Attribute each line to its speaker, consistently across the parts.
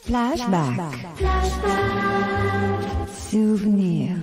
Speaker 1: Flashback. Souvenir.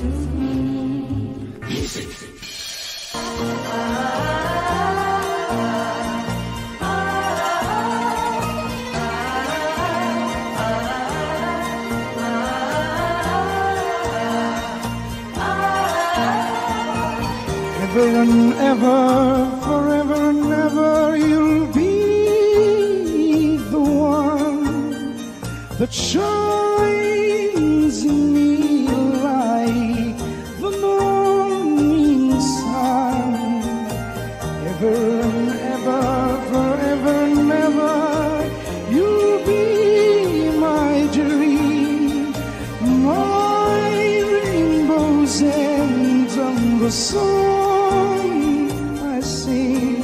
Speaker 2: Ever and ever, forever and ever, you'll be the one that shines in me like the morning sun. Ever and ever, forever and ever, you'll be my dream, my rainbows and the song I sing.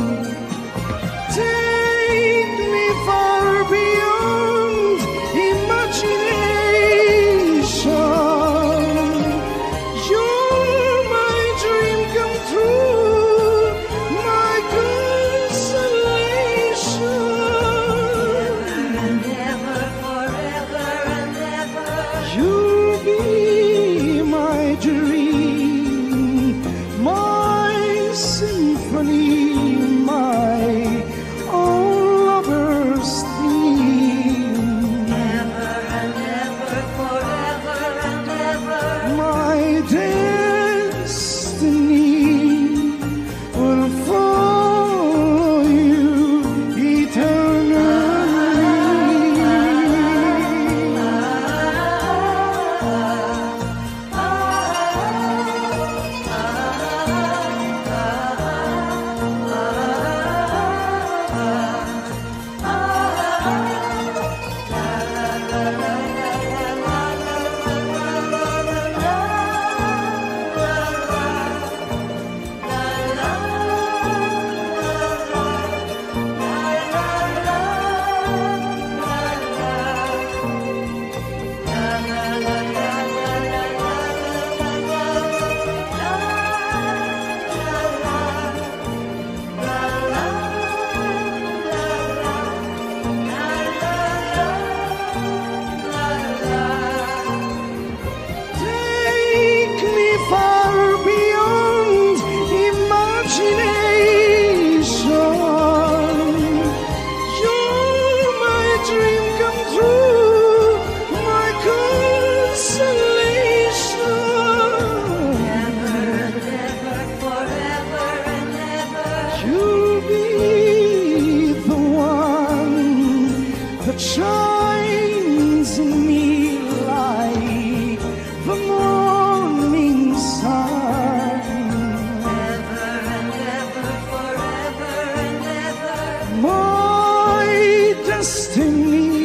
Speaker 2: Take me far beyond imagination. You're my dream come true, my consolation.
Speaker 3: Ever, forever and ever,
Speaker 2: You'll be my dream, my symphony, my own lover's theme,
Speaker 3: ever and ever, forever and ever.
Speaker 2: my destiny will follow you Take me far beyond imagination. You're my dream come true, my consolation.
Speaker 3: Ever and ever, forever and ever.
Speaker 2: You'll be the one that shines in me like the morning sun.
Speaker 3: Ever and ever, forever and ever.
Speaker 2: My destiny